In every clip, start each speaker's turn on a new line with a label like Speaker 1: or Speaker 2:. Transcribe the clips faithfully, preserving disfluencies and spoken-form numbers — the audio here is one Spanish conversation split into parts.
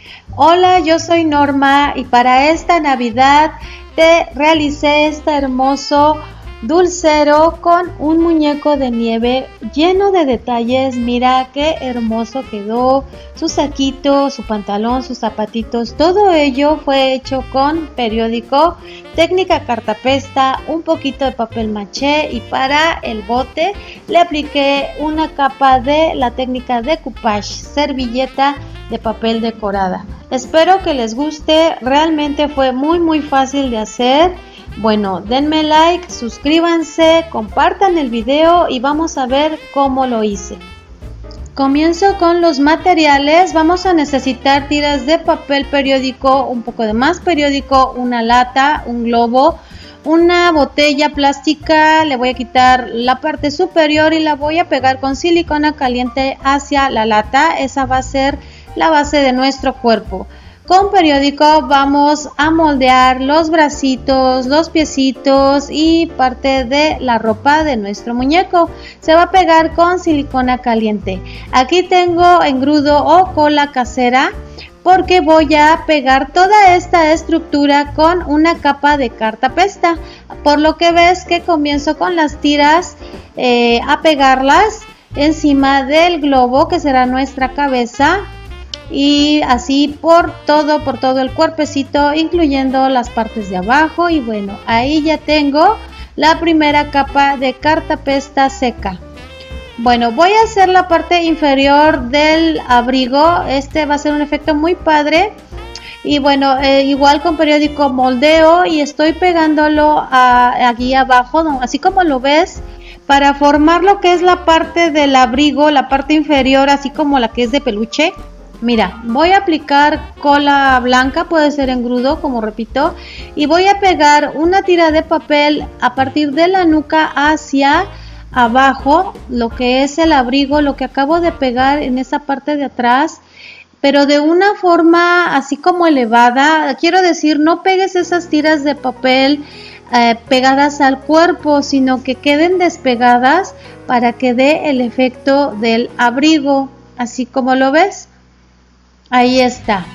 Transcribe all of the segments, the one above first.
Speaker 1: Hola, yo soy Norma y para esta Navidad te realicé este hermoso dulcero con un muñeco de nieve lleno de detalles. Mira qué hermoso quedó, su saquito, su pantalón, sus zapatitos, todo ello fue hecho con periódico, técnica cartapesta, un poquito de papel maché y para el bote le apliqué una capa de la técnica decoupage, servilleta de papel decorada. Espero que les guste, realmente fue muy muy fácil de hacer. Bueno, denme like, suscríbanse, compartan el video y vamos a ver cómo lo hice. Comienzo con los materiales. Vamos a necesitar tiras de papel periódico, un poco de más periódico, una lata, un globo, una botella plástica. Le voy a quitar la parte superior y la voy a pegar con silicona caliente hacia la lata. Esa va a ser la base de nuestro cuerpo. Con periódico vamos a moldear los bracitos, los piecitos y parte de la ropa de nuestro muñeco. Se va a pegar con silicona caliente. Aquí tengo engrudo o cola casera porque voy a pegar toda esta estructura con una capa de cartapesta. Por lo que ves que comienzo con las tiras eh, a pegarlas encima del globo que será nuestra cabeza. Y así por todo, por todo el cuerpecito, incluyendo las partes de abajo. Y bueno, ahí ya tengo la primera capa de cartapesta seca. Bueno, voy a hacer la parte inferior del abrigo. Este va a ser un efecto muy padre. Y bueno, eh, igual con periódico moldeo y estoy pegándolo a, aquí abajo, ¿no? Así como lo ves, para formar lo que es la parte del abrigo, la parte inferior, así como la que es de peluche. Mira, voy a aplicar cola blanca, puede ser engrudo, como repito, y voy a pegar una tira de papel a partir de la nuca hacia abajo, lo que es el abrigo, lo que acabo de pegar en esa parte de atrás, pero de una forma así como elevada. Quiero decir, no pegues esas tiras de papel eh, pegadas al cuerpo, sino que queden despegadas para que dé el efecto del abrigo, así como lo ves. Ahí está.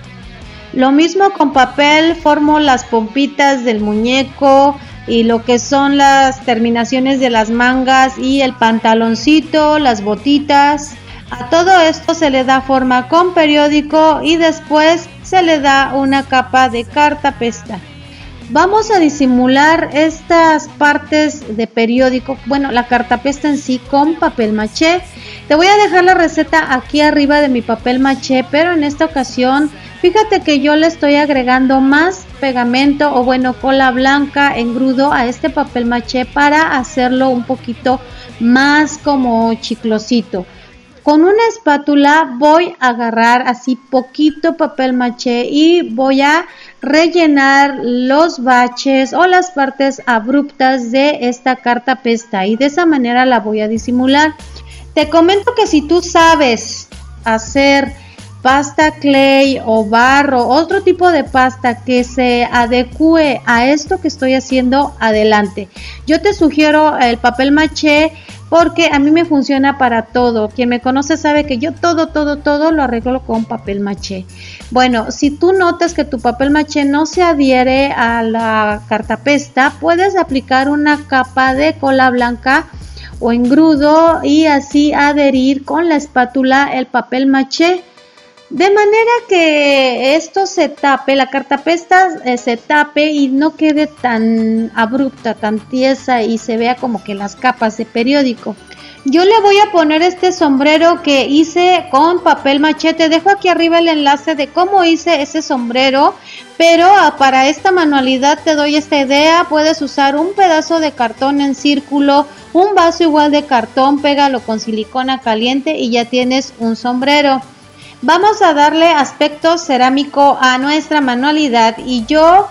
Speaker 1: Lo mismo con papel, formo las pompitas del muñeco y lo que son las terminaciones de las mangas y el pantaloncito, las botitas. A todo esto se le da forma con periódico y después se le da una capa de cartapesta. Vamos a disimular estas partes de periódico, bueno, la cartapesta en sí, con papel maché. Te voy a dejar la receta aquí arriba de mi papel maché, pero en esta ocasión, fíjate que yo le estoy agregando más pegamento o bueno, cola blanca, engrudo a este papel maché para hacerlo un poquito más como chiclosito. Con una espátula voy a agarrar así poquito papel maché y voy a rellenar los baches o las partes abruptas de esta cartapesta y de esa manera la voy a disimular. Te comento que si tú sabes hacer pasta clay o barro, otro tipo de pasta que se adecue a esto que estoy haciendo, adelante. Yo te sugiero el papel maché porque a mí me funciona para todo. Quien me conoce sabe que yo todo, todo, todo lo arreglo con papel maché. Bueno, si tú notas que tu papel maché no se adhiere a la cartapesta, puedes aplicar una capa de cola blanca o engrudo y así adherir con la espátula el papel maché. De manera que esto se tape, la cartapesta eh, se tape y no quede tan abrupta, tan tiesa y se vea como que las capas de periódico. Yo le voy a poner este sombrero que hice con papel maché. Te dejo aquí arriba el enlace de cómo hice ese sombrero, pero para esta manualidad te doy esta idea. Puedes usar un pedazo de cartón en círculo, un vaso igual de cartón, pégalo con silicona caliente y ya tienes un sombrero. Vamos a darle aspecto cerámico a nuestra manualidad y yo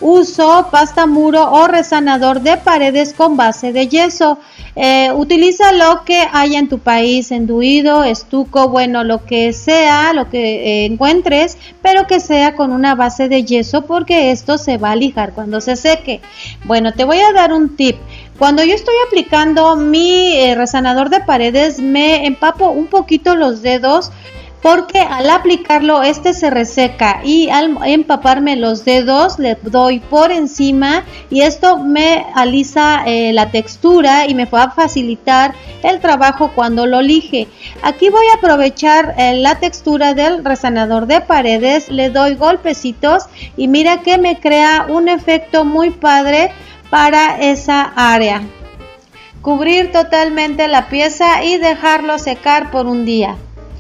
Speaker 1: uso pasta muro o resanador de paredes con base de yeso. Eh, utiliza lo que haya en tu país, enduido, estuco, bueno, lo que sea, lo que eh, encuentres, pero que sea con una base de yeso porque esto se va a lijar cuando se seque. Bueno, te voy a dar un tip. Cuando yo estoy aplicando mi eh, resanador de paredes, me empapo un poquito los dedos porque al aplicarlo este se reseca y al empaparme los dedos le doy por encima y esto me alisa eh, la textura y me va a facilitar el trabajo cuando lo lije. Aquí voy a aprovechar eh, la textura del resanador de paredes, le doy golpecitos y mira que me crea un efecto muy padre para esa área. Cubrir totalmente la pieza y dejarlo secar por un día.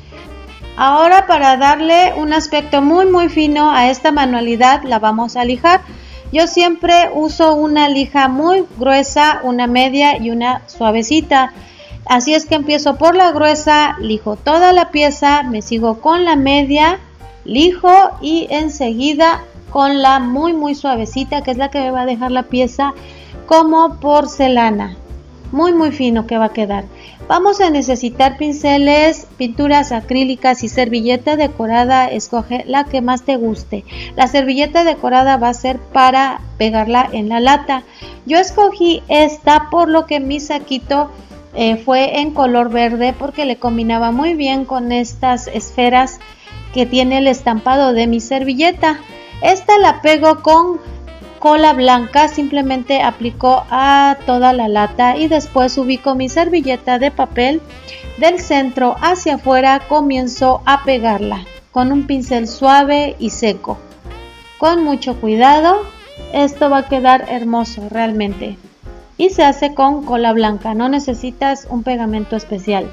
Speaker 1: Ahora, para darle un aspecto muy muy fino a esta manualidad, la vamos a lijar. Yo siempre uso una lija muy gruesa, una media y una suavecita. Así es que empiezo por la gruesa, lijo toda la pieza, me sigo con la media, lijo y enseguida con la muy muy suavecita, que es la que me va a dejar la pieza como porcelana. Muy muy fino que va a quedar. Vamos a necesitar pinceles, pinturas acrílicas y servilleta decorada. Escoge la que más te guste. La servilleta decorada va a ser para pegarla en la lata. Yo escogí esta por lo que mi saquito eh, fue en color verde, porque le combinaba muy bien con estas esferas que tiene el estampado de mi servilleta. Esta la pego con cola blanca, simplemente aplico a toda la lata y después ubico mi servilleta de papel del centro hacia afuera, comienzo a pegarla con un pincel suave y seco, con mucho cuidado. Esto va a quedar hermoso realmente y se hace con cola blanca, no necesitas un pegamento especial.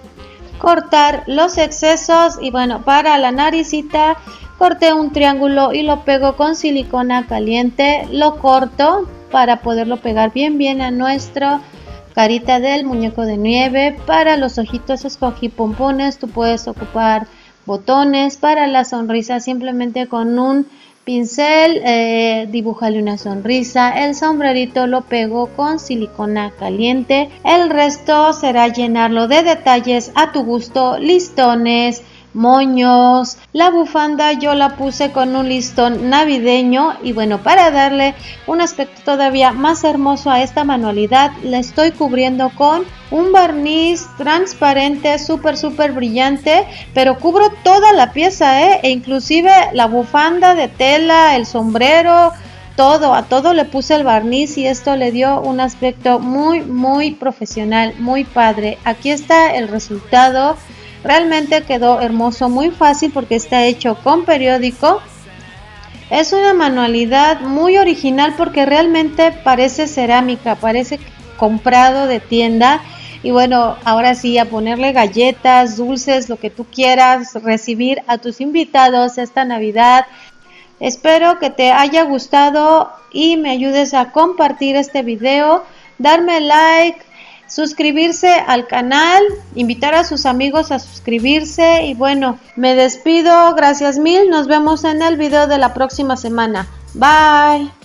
Speaker 1: Cortar los excesos y bueno, para la naricita corté un triángulo y lo pego con silicona caliente. Lo corto para poderlo pegar bien bien a nuestra carita del muñeco de nieve. Para los ojitos escogí pompones, tú puedes ocupar botones. Para la sonrisa simplemente con un pincel eh, dibújale una sonrisa. El sombrerito lo pego con silicona caliente. El resto será llenarlo de detalles a tu gusto, listones, moños. La bufanda yo la puse con un listón navideño y bueno, para darle un aspecto todavía más hermoso a esta manualidad, la estoy cubriendo con un barniz transparente súper súper brillante, pero cubro toda la pieza, ¿eh? E inclusive la bufanda de tela, el sombrero, todo, a todo le puse el barniz y esto le dio un aspecto muy muy profesional, muy padre. Aquí está el resultado. Realmente quedó hermoso, muy fácil porque está hecho con periódico. Es una manualidad muy original porque realmente parece cerámica, parece comprado de tienda. Y bueno, ahora sí, a ponerle galletas, dulces, lo que tú quieras recibir a tus invitados esta Navidad. Espero que te haya gustado y me ayudes a compartir este video, darme like, suscribirse al canal, invitar a sus amigos a suscribirse y bueno, me despido, gracias mil, nos vemos en el video de la próxima semana, bye.